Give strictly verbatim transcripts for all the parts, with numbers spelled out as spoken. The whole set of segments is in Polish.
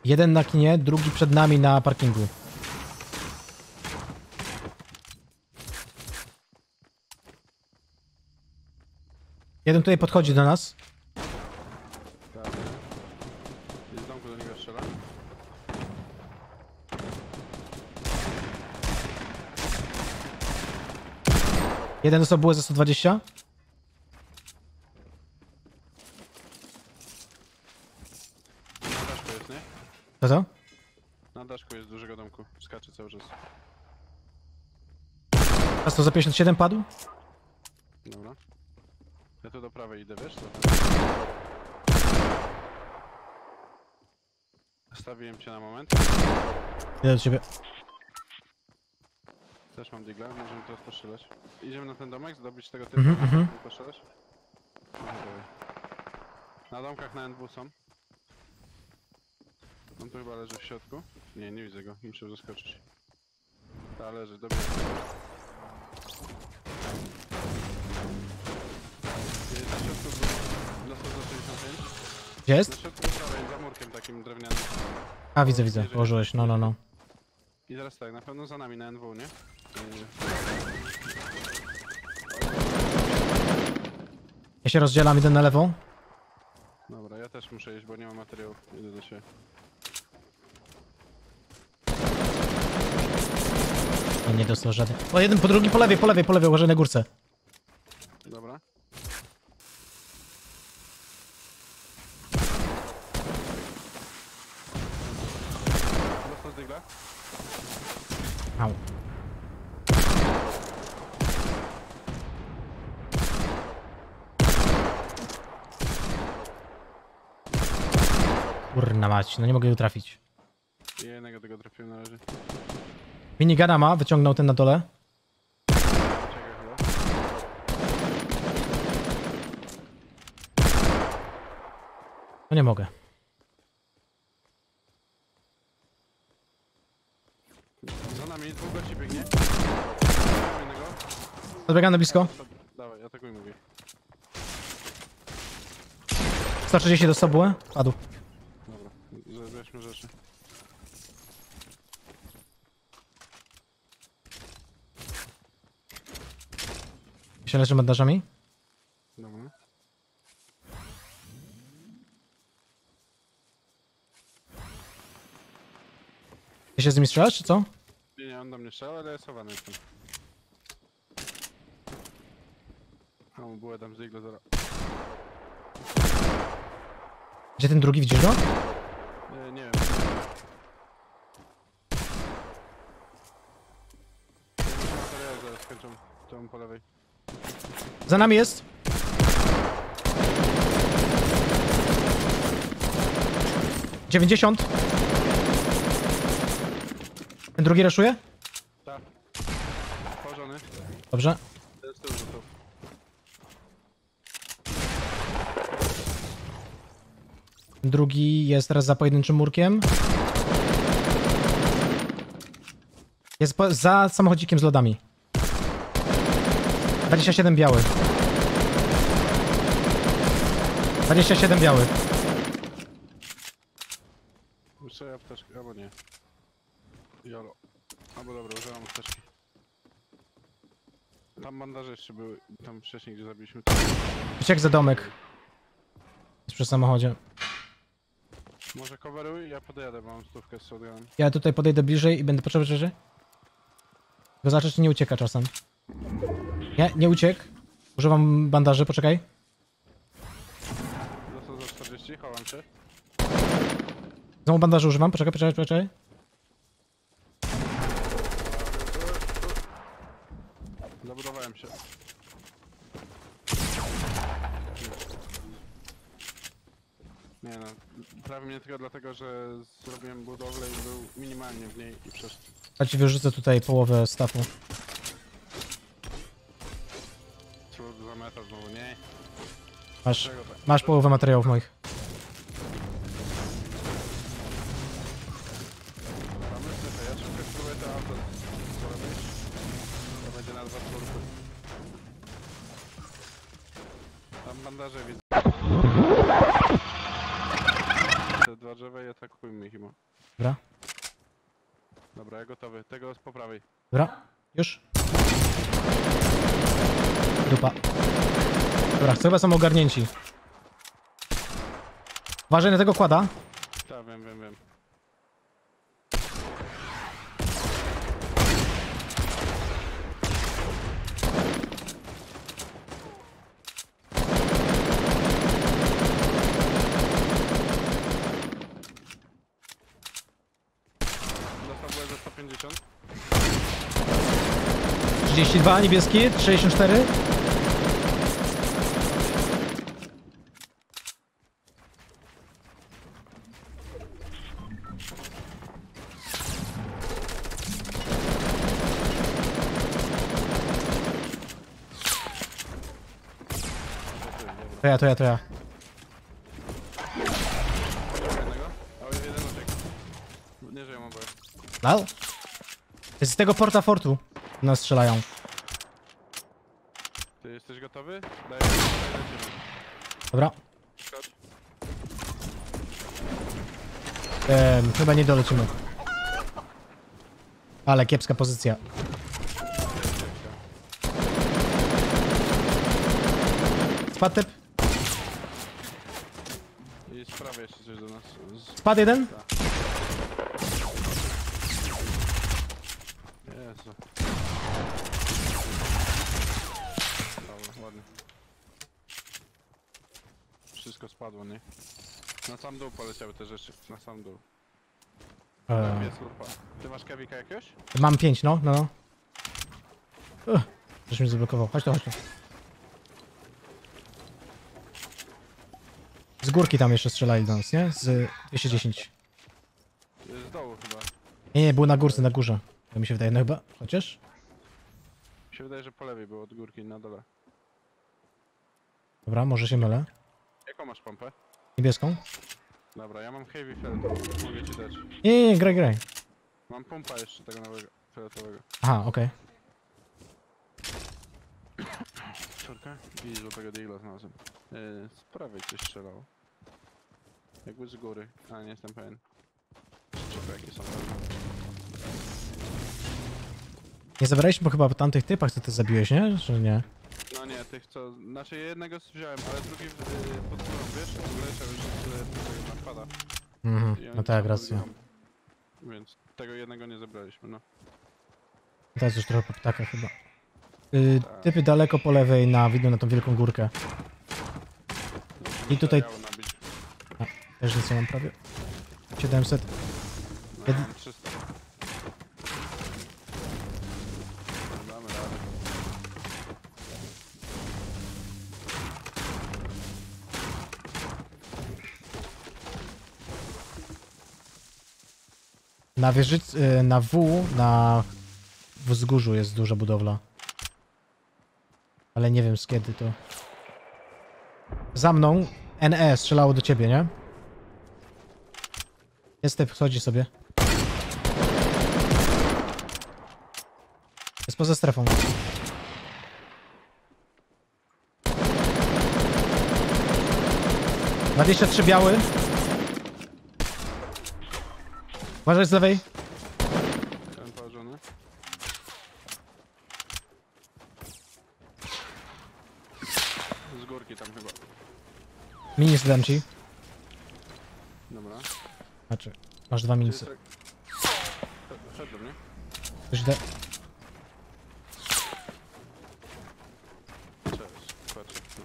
Jeden na kinie, drugi przed nami na parkingu. Jeden tutaj podchodzi do nas. Tak. Z domku do niego strzela. Jeden dostał bułę za sto dwadzieścia. Na daszku jest, nie? Co to? Na daszku jest dużego domku. Skacze cały czas. A sto za pięćdziesiąt siedem padł? Dobra. Ja tu do prawej idę, wiesz? Stawiłem cię na moment. Idę do ciebie. Też mam digla, możemy teraz postrzelać. Idziemy na ten domek, zdobyć tego typu, Mhm, mhm. postrzelać. No, dawaj. Na domkach na N W są. On tu chyba leży w środku. Nie, nie widzę go, muszę zaskoczyć. Ta leży, dobieram. Jest na środku, dostał za sześćdziesiąt pięć. Gdzie Na jest? środku do prawej, za murkiem takim drewnianym. A, widzę, widzę. Położyłeś, no, no, no. I teraz tak, na pewno za nami na N W, nie? Yy, Ja się rozdzielam, idę na lewą. Dobra, ja też muszę iść, bo nie mam materiałów. Idę do siebie. Nie, nie dostał żaden. O, jeden po drugi, po lewej, po lewej, po lewej, uważaj na górce. Dobra. Dostał z dygla. Au. Kurna mać, no nie mogę go trafić. I jednego tego trafiłem na razie. Minigana ma, wyciągnął ten na dole. Czekaj chyba. No nie mogę. Za nami dwóch gości biegnie. Jednego. Podbiegam na blisko. Dawaj, atakuj mówi. sto trzydzieści do bułę. Padł. Dobra, zabierzmy rzeczy. Ja się leczę bandażami. Dobra. Ty się z nimi strzelasz, czy co? Nie, nie, on do mnie strzela, ale ja schowany jestem. A mu było tam z iglo zaraz. Gdzie ten drugi, widzisz go? Nie, nie wiem. Materiały zaraz skończą. Tam po lewej. Za nami jest. dziewięćdziesiąt. Ten drugi raszuje? Tak. Położony. Dobrze. Z tyłu został. Ten drugi jest teraz za pojedynczym murkiem. Jest po, za samochodzikiem z lodami. dwadzieścia siedem biały. dwadzieścia siedem biały. Użyję apteczki, albo nie. Jolo. Albo dobra, używam apteczki. Tam bandaże jeszcze były, tam wcześniej gdzie zabiliśmy. Uciek za domek. Jest przy samochodzie. Może coveruj, ja podjadę, bo mam stówkę z shotgunem. Ja tutaj podejdę bliżej i będę potrzebować rzeczy. Tylko zobaczę, czy nie ucieka czasem. Nie, nie uciekł. Używam bandaży, poczekaj. Został za czterdzieści, chowam się. Znowu bandaży używam, poczekaj, poczekaj, poczekaj. Zabudowałem się. Nie no, prawie mnie tylko dlatego, że zrobiłem budowlę i był minimalnie w niej i przez... Ja ci wyrzucę tutaj połowę stafu. Cud za meta znowu, nie? Masz, Czego tak? masz połowę materiałów moich. Mamy syfę, ja szybko spróbuję to auto zrobić. To będzie na dwa czwórki. Tam bandaże widzę. Te dwa drzewa i atakujmy ich, Imo. Dobra, Dobra, ja gotowy. Tego jest po prawej. dobra, już. Dupa. Dobra, chyba są ogarnięci. Uważaj na tego kłada. Tak, wiem, wiem, wiem. Dostał byłem za sto pięćdziesiąt. trzydzieści dwa, niebieski, sześćdziesiąt cztery. To ja, to ja, to ja. Jednego? Ale jeden uciekł. Nie żyją oboje. Lal? Z tego porta fortu nas strzelają. Ty jesteś gotowy? Daję, daję lecimy. Dobra. Chodź. Ehm, chyba nie dolecimy. Ale kiepska pozycja. Spadł typ. I z prawej jeszcze coś do nas. Z... Spadł jeden. Jezu. Dobra, ładnie. Wszystko spadło, nie? Na sam dół poleciały te rzeczy. Na sam dół. Ehm, Jest lupa. Ty masz kewika jakiegoś? mam pięć, no, no, no. Uch, coś mnie zablokował. Chodź tu, chodź tu. Z górki tam jeszcze strzelali do nas, nie? Z dwieście dziesięć. Z dołu chyba. Nie, nie, był na górce, na górze. To mi się wydaje, no chyba. Chociaż? Mi się wydaje, że po lewej było od górki na dole. Dobra, może się mylę. Jaką masz pompę? Niebieską? Dobra, ja mam heavy felt. Mogę ci dać. Nie, nie, nie, graj, graj. Mam pompa jeszcze tego nowego, fioletowego. Aha, okej. Czorka? I złotego deagla znalazłem. Yy, z prawej coś strzelało. Jakby z góry, ale nie jestem pewien. Czekaj, jakie są pewne. Nie zabraliśmy bo chyba po tamtych typach, co ty zabiłeś, nie? Czy nie? No nie, tych co... Znaczy jednego wziąłem, ale drugi yy, pod górą, wiesz? Leciał już z tego napada. Mhm, I oni no tak, są racja. pod górą. Więc tego jednego nie zebraliśmy, no. Teraz już trochę po ptakach chyba. Y, typy daleko po lewej, na widzę na tą wielką górkę. I tutaj- Materiału nabić. Też nic nie mam prawie. siedemset. No, Jed- mam trzysta. No, damy radę. Na wieżyc, y, na W, na wzgórzu jest duża budowla. Ale nie wiem z kiedy to. Za mną N E strzelało do ciebie, nie? Jest typ, chodzi sobie. Jest poza strefą. dwadzieścia trzy biały. Uważaj z lewej. Ten położony. Z górki tam chyba. Mini zdam ci. Dobra. Znaczy, masz dwa Czy minisy. jest tak- Szedł do mnie. Coś da... Cześć, patrz. No.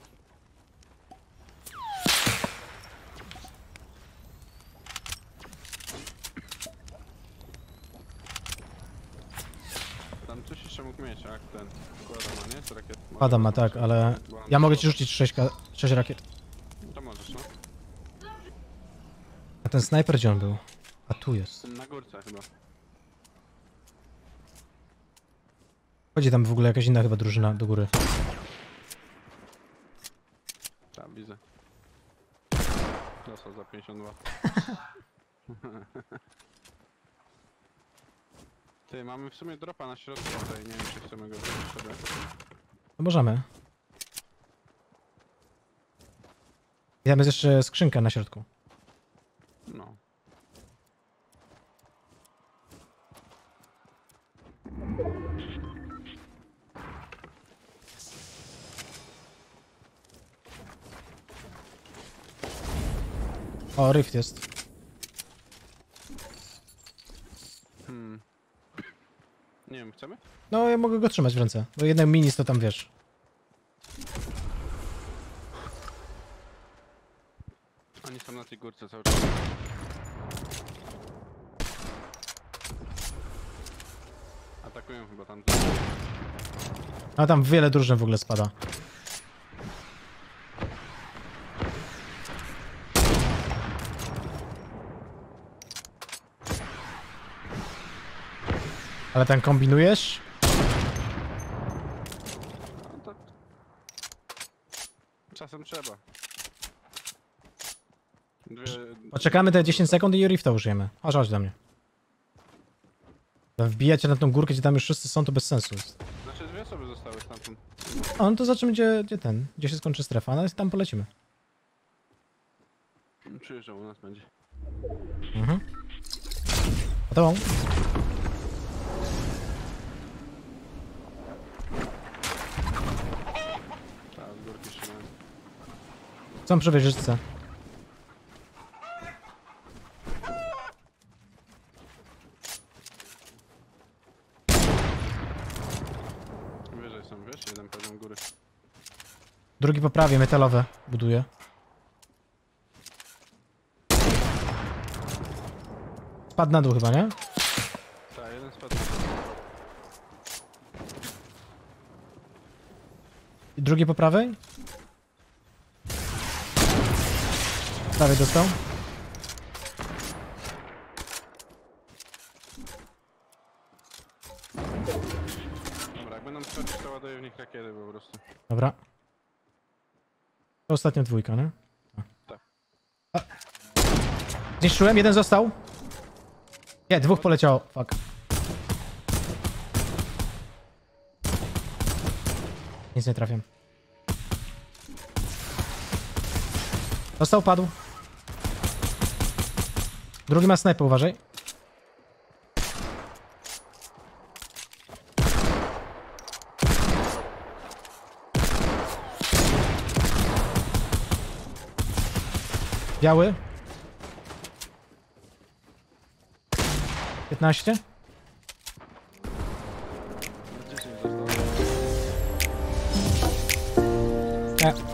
Tam coś jeszcze mógł mieć, jak ten. Kłada ma, nie? Co rakiet? Padam ma tak, ale... Ja mogę ci rzucić sześć, sześć rakiet. To możesz, no. A ten snajper gdzie on był? A tu jest. Na górce chyba. Chodzi tam w ogóle jakaś inna chyba drużyna do góry. Tam widzę. Dostał za pięćdziesiąt dwa. Ty, mamy w sumie dropa na środku tutaj, nie wiem czy chcemy go wziąć sobie. No możemy. I tam jest jeszcze skrzynka na środku. O, rift jest. Hmm. Nie wiem, chcemy? No, ja mogę go trzymać w ręce. Bo jednak minis to tam wiesz. Oni są na tej górce cały czas. Atakują chyba tam. A tam wiele drużyn w ogóle spada. Ale tam kombinujesz? No to... Czasem trzeba. Dwie... Poczekamy te dziesięć sekund i rifta użyjemy. Chodź, chodź do mnie. Wbijacie na tą górkę, gdzie tam już wszyscy są, to bez sensu jest. Znaczy dwie osoby zostały stamtąd. A no to zobaczymy, gdzie, gdzie ten, gdzie się skończy strefa, ale tam polecimy. Czuję, że u nas będzie. Mhm. Gotował? Tak, z górki strzelałem. Są przy wieżyczce. Wyżej są, wiesz? Jeden poziom góry. Drugi po prawie, metalowe buduje. Spadł na dół chyba, nie? Tak, jeden spadł. I drugi po prawej? Prawie dostał. Dobra, jak będą schodzić, to ładuję w nich rakiety po prostu. Dobra. To ostatnia dwójka, nie? Tak. A. Zniszczyłem, jeden został. Nie, dwóch poleciało. Fuck. Nic nie trafiam. Dostał, padł. Drugi ma snajpę, uważaj. Biały. piętnaście. dziesięć zostało. Nie.